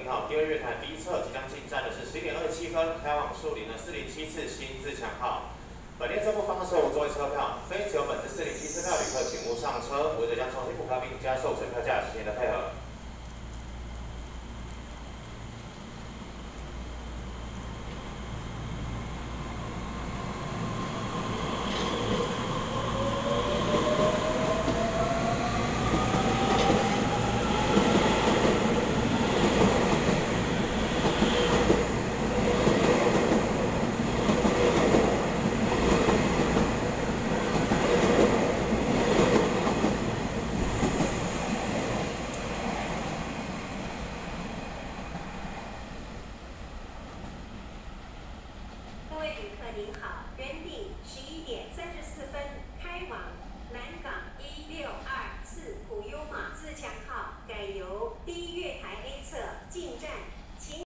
停好，第二月台 B 侧即将进站的是11点27分，开往树林的407次新自强号。本列车不发售座位车票，非持有本次407次票旅客请勿上车，违者将重新补票并加收整票价，谢谢您的配合。 各位旅客您好，原定11点34分开往南港1624普悠玛自强号改由第一月台 A 侧进站